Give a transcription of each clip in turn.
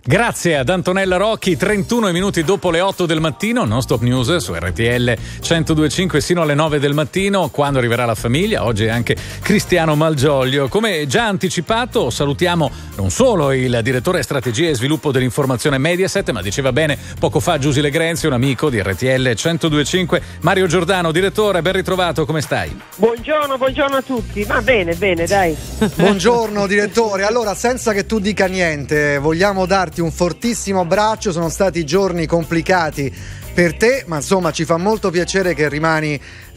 Grazie ad Antonella Rocchi. 31 minuti dopo le 8 del mattino, Non Stop News su RTL 102.5 sino alle 9 del mattino, quando arriverà la famiglia. Oggi è anche Cristiano Malgioglio. Come già anticipato, salutiamo non solo il direttore strategia e sviluppo dell'informazione Mediaset, ma diceva bene poco fa Giusy Legrenzi, un amico di RTL 102.5, Mario Giordano. Direttore, ben ritrovato, come stai? Buongiorno a tutti. Va bene, dai. Buongiorno direttore. Allora, senza che tu dica niente, vogliamo darti un fortissimo abbraccio. Sono stati giorni complicati per te, ma insomma ci fa molto piacere che rimani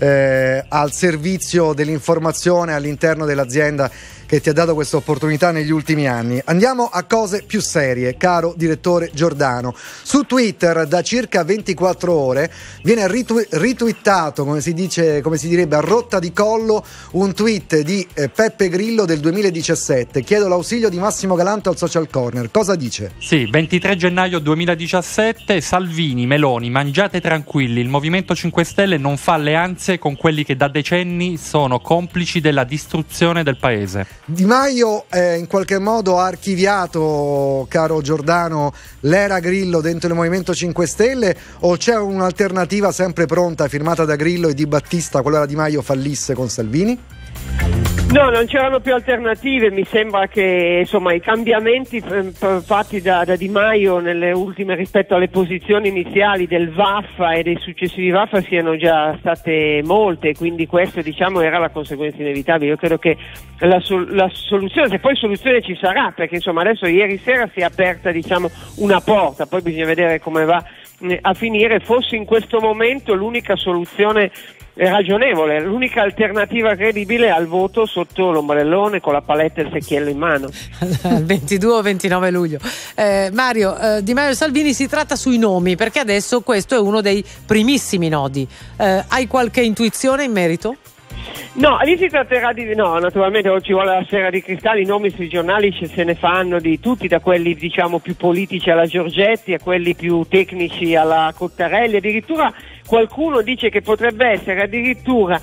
al servizio dell'informazione all'interno dell'azienda che ti ha dato questa opportunità negli ultimi anni. Andiamo a cose più serie, caro direttore Giordano. Su Twitter da circa 24 ore viene ritwittato, come si direbbe a rotta di collo, un tweet di Peppe Grillo del 2017. Chiedo l'ausilio di Massimo Galanto al Social Corner. Cosa dice? Sì, 23 gennaio 2017, Salvini, Meloni, mangiate tranquilli, il Movimento 5 Stelle non fa alleanze con quelli che da decenni sono complici della distruzione del paese. Di Maio in qualche modo ha archiviato, caro Giordano, l'era Grillo dentro il Movimento 5 Stelle, o c'è un'alternativa sempre pronta firmata da Grillo e Di Battista qualora Di Maio fallisse con Salvini? No, non c'erano più alternative. Mi sembra che insomma i cambiamenti fatti da Di Maio nelle ultime rispetto alle posizioni iniziali del Vaffa e dei successivi Vaffa siano già state molte, quindi questo era la conseguenza inevitabile. Io credo che la soluzione, se poi soluzione ci sarà, perché insomma adesso ieri sera si è aperta una porta, poi bisogna vedere come va a finire. Fosse in questo momento l'unica soluzione ragionevole, l'unica alternativa credibile al voto sotto l'ombrellone con la paletta e il secchiello in mano. Il 22 o 29 luglio. Mario, Di Maio e Salvini, si tratta sui nomi, perché adesso questo è uno dei primissimi nodi. Hai qualche intuizione in merito? No, lì si tratterà no, naturalmente ci vuole la sfera di cristallo. I nomi sui giornali se ne fanno di tutti, da quelli più politici alla Giorgetti a quelli più tecnici alla Cottarelli. Addirittura qualcuno dice che potrebbe essere addirittura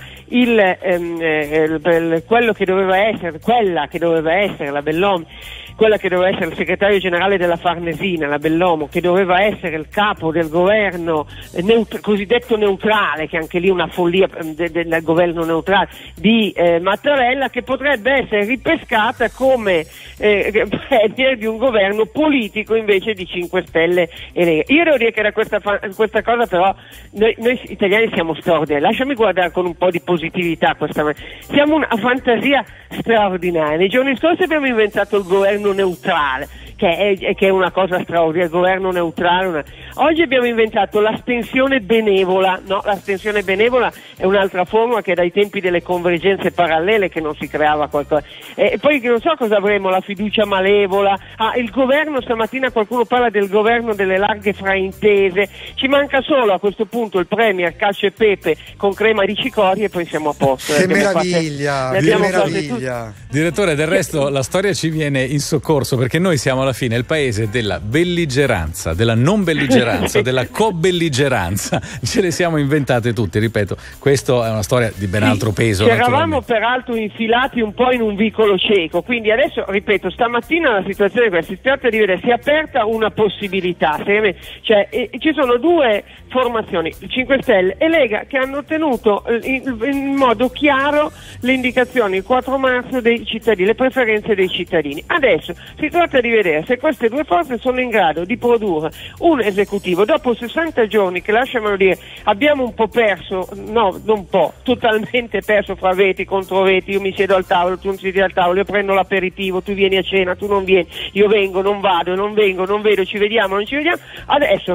quello che doveva essere, quella che doveva essere la Bellomi, quella che doveva essere il segretario generale della Farnesina, la Bellomo, che doveva essere il capo del governo cosiddetto neutrale, che anche lì una follia del governo neutrale di Mattarella, che potrebbe essere ripescata come premier di un governo politico invece di 5 Stelle e Lega. Io devo dire che da questa cosa però noi italiani siamo straordinari. Lasciami guardare con un po' di positività siamo una fantasia straordinaria. Nei giorni scorsi abbiamo inventato il governo neutrale, che è una cosa straordinaria, il governo neutrale. Oggi abbiamo inventato l'astensione benevola. No, l'astensione benevola è un'altra formula che è dai tempi delle convergenze parallele che non si creava qualcosa. E poi non so cosa avremo, la fiducia malevola. Il governo, stamattina qualcuno parla del governo delle larghe fraintese. Ci manca solo a questo punto il premier cacio e pepe con crema di cicoria e poi siamo a posto. Che meraviglia, che meraviglia. Direttore, del resto la storia ci viene in soccorso, perché noi siamo alla fine il paese della belligeranza, della non belligeranza, della co-belligeranza. Ce le siamo inventate tutte, ripeto. Questa è una storia di ben altro peso. Ci eravamo peraltro infilati un po' in un vicolo cieco, quindi adesso, ripeto, stamattina la situazione è questa. Si tratta di vedere, si è aperta una possibilità, ci sono due formazioni, 5 Stelle e Lega, che hanno ottenuto in modo chiaro le indicazioni il 4 marzo dei cittadini, le preferenze dei cittadini. Adesso si tratta di vedere se queste due forze sono in grado di produrre un esecutivo. Dopo 60 giorni che, lasciamelo dire, abbiamo un po' perso, no, non un po', totalmente perso fra veti contro veti. Io mi siedo al tavolo, tu non siedi al tavolo, io prendo l'aperitivo, tu vieni a cena, tu non vieni, io vengo, non vado, non vengo, non vedo, ci vediamo, non ci vediamo. Adesso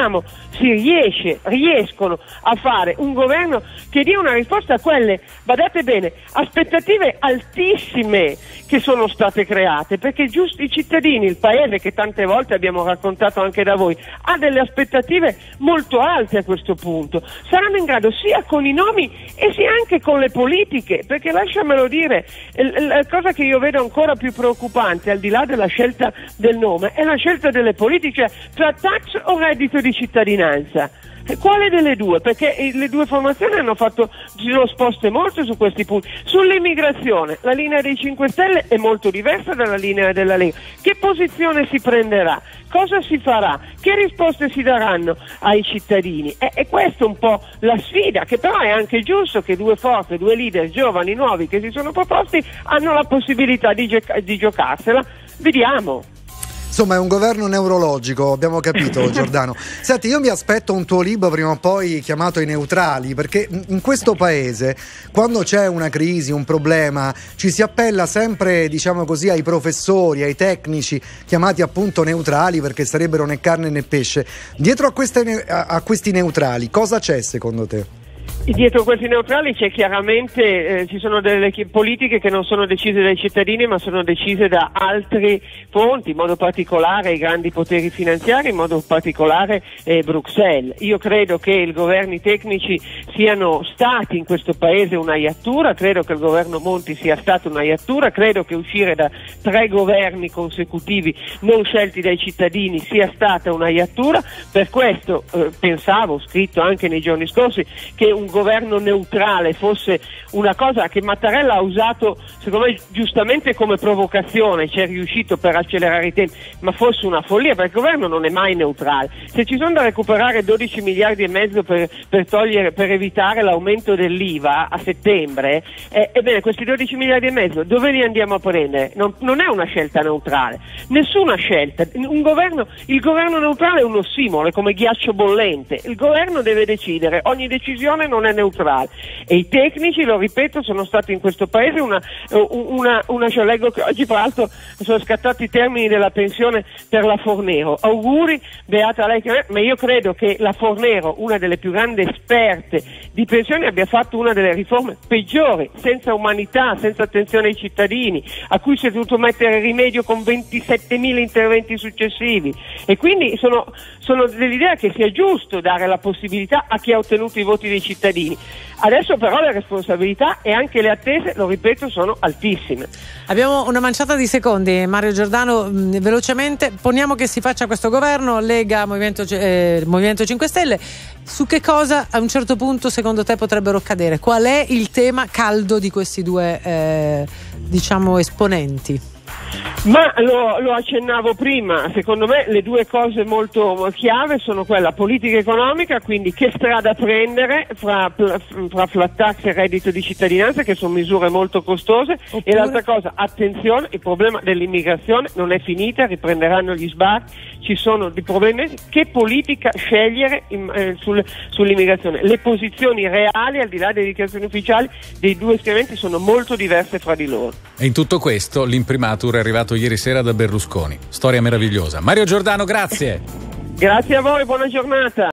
riescono a fare un governo che dia una risposta a quelle, badate bene, aspettative altissime che sono state create, perché giusto i cittadini, il paese, che tante volte abbiamo raccontato anche da voi, ha delle aspettative molto alte a questo punto. Saranno in grado sia con i nomi e sia anche con le politiche, perché lasciamelo dire, la cosa che io vedo ancora più preoccupante, al di là della scelta del nome, è la scelta delle politiche, tra tax o reddito di cittadinanza. Quale delle due? Perché le due formazioni si sono sposte molto su questi punti. Sull'immigrazione, la linea dei 5 Stelle è molto diversa dalla linea della Lega. Che posizione si prenderà? Cosa si farà? Che risposte si daranno ai cittadini? E questa è un po' la sfida, che però è anche giusto che due forze, due leader giovani, nuovi che si sono proposti hanno la possibilità di giocarsela. Vediamo. Insomma, è un governo neurologico, abbiamo capito, Giordano. Senti, io mi aspetto un tuo libro prima o poi chiamato I Neutrali, perché in questo paese, quando c'è una crisi, un problema, ci si appella sempre, diciamo così, ai professori, ai tecnici, chiamati appunto neutrali, perché sarebbero né carne né pesce. Dietro a questi neutrali, cosa c'è secondo te? Dietro questi neutrali c'è chiaramente, ci sono delle politiche che non sono decise dai cittadini ma sono decise da altri fonti, in modo particolare i grandi poteri finanziari, in modo particolare Bruxelles. Io credo che i governi tecnici siano stati in questo paese una iattura, credo che il governo Monti sia stato una iattura, credo che uscire da 3 governi consecutivi non scelti dai cittadini sia stata una iattura. Per questo pensavo, scritto anche nei giorni scorsi, che un governo neutrale fosse una cosa che Mattarella ha usato secondo me giustamente come provocazione, ci è riuscito per accelerare i tempi, ma fosse una follia, perché il governo non è mai neutrale. Se ci sono da recuperare 12 miliardi e mezzo per evitare l'aumento dell'IVA a settembre, ebbene questi 12 miliardi e mezzo dove li andiamo a prendere? Non è una scelta neutrale, nessuna scelta. Il governo neutrale è un ossimoro, è come ghiaccio bollente. Il governo deve decidere, ogni decisione non è neutrale, e i tecnici, lo ripeto, sono stati in questo paese leggo che oggi tra l'altro sono scattati i termini della pensione per la Fornero. Auguri, beata lei, ma io credo che la Fornero, una delle più grandi esperte di pensioni, abbia fatto una delle riforme peggiori, senza umanità, senza attenzione ai cittadini, a cui si è dovuto mettere rimedio con 27.000 interventi successivi, e quindi sono dell'idea che sia giusto dare la possibilità a chi ha ottenuto i voti dei cittadini. Adesso però le responsabilità e anche le attese, lo ripeto, sono altissime. Abbiamo una manciata di secondi, Mario Giordano, velocemente poniamo che si faccia questo governo Lega Movimento 5 Stelle, su che cosa a un certo punto secondo te potrebbero cadere? Qual è il tema caldo di questi due esponenti? Ma lo accennavo prima, secondo me le due cose molto chiave sono quella politica economica, quindi che strada prendere fra flat tax e reddito di cittadinanza, che sono misure molto costose. Oppure... E l'altra cosa, attenzione, il problema dell'immigrazione non è finita, riprenderanno gli sbarchi, ci sono dei problemi. Che politica scegliere sull'immigrazione? Le posizioni reali, al di là delle dichiarazioni ufficiali, dei due schieramenti sono molto diverse fra di loro. E in tutto questo l'imprimatur è arrivato ieri sera da Berlusconi. Storia meravigliosa. Mario Giordano, grazie. Grazie a voi, buona giornata.